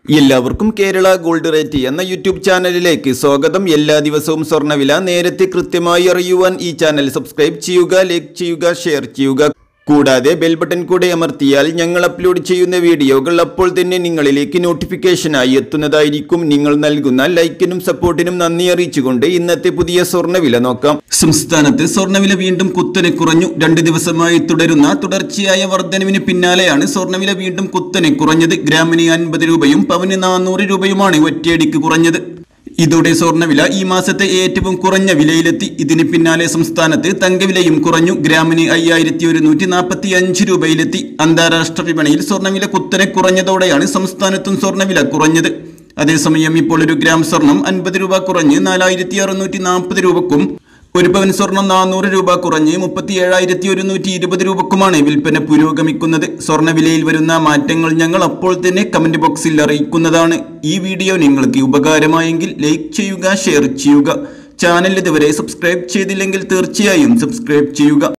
എല്ലാവർക്കും Kerala gold rate എന്ന YouTube ചാനലിലേക്ക് സ്വാഗതം. എല്ലാ ദിവസവും സ്വർണ്ണവില നേരത്തെ കൃത്യമായി അറിയുവാൻ ഈ ചാനൽ സബ്സ്ക്രൈബ് ചെയ്യുക, ലൈക്ക് ചെയ്യുക, ഷെയർ ചെയ്യുക. കൂടാതെ ബെൽ ബട്ടൺ കൂടെ അമർത്തിയാൽ ഞങ്ങൾ അപ്ലോഡ് ചെയ്യുന്ന വീഡിയോകൾ അപ്പോൾ തന്നെ നിങ്ങളിലേക്ക് നോട്ടിഫിക്കേഷനായി എത്തുന്നതായിരിക്കും. നിങ്ങൾ നൽകുന്ന ലൈക്കിനും സപ്പോർട്ടിനും നന്ദി അറിയിച്ചുകൊണ്ട് ഇന്നത്തെ പുതിയ സ്വർണ്ണവില നോക്കാം. സംസ്ഥാനത്ത് സ്വർണ്ണവില വീണ്ടും കുത്തനെ കുറഞ്ഞു. 2 ദിവസമായി തുടരുന്ന തുടർച്ചയായ വർധനവിന് പിന്നാലെയാണ് സ്വർണ്ണവില വീണ്ടും കുത്തനെ കുറഞ്ഞത്. ഗ്രാമിന് 50 രൂപയും പവന് 400 രൂപയുമാണ് ഒറ്റയടിക്ക് കുറഞ്ഞത്. ഇതോടെ സ്വർണ്ണവില ഈ മാസത്തെ ഏറ്റവും കുറഞ്ഞ വിലയിലെത്തി. ഇതിന് പിന്നാലെ സംസ്ഥാനത്ത് തങ്കവിലയും കുറഞ്ഞു. ഗ്രാമിന് 5145 രൂപയിലെത്തി. അന്താരാഷ്ട്ര വിപണിയിൽ സ്വർണ്ണവില കുത്തനെ കുറഞ്ഞതോടെയാണ് സംസ്ഥാനത്തും സ്വർണ്ണവില കുറഞ്ഞത്. അതേസമയം ഇപ്പോൾ ഒരു ഗ്രാം സ്വർണം 50 രൂപ കുറഞ്ഞ് 4640 രൂപക്കും, ഒരു പവൻ സ്വർണം 400 രൂപ കുറഞ്ഞ് 37,120 രൂപക്കുമാണ് വിൽപ്പന പുരോഗമിക്കുന്നത്. സ്വർണ്ണവിലയിൽ വരുന്ന മാറ്റങ്ങൾ ഞങ്ങൾ അപ്പോൾ തന്നെ കമന്റ് ബോക്സിൽ അറിയിക്കുന്നതാണ്. ഈ വീഡിയോ നിങ്ങൾക്ക് ഉപകാരമായെങ്കിൽ ലൈക്ക് ചെയ്യുക, ഷെയർ ചെയ്യുക. ചാനൽ ഇതുവരെ സബ്സ്ക്രൈബ് ചെയ്തില്ലെങ്കിൽ തീർച്ചയായും സബ്സ്ക്രൈബ് ചെയ്യുക.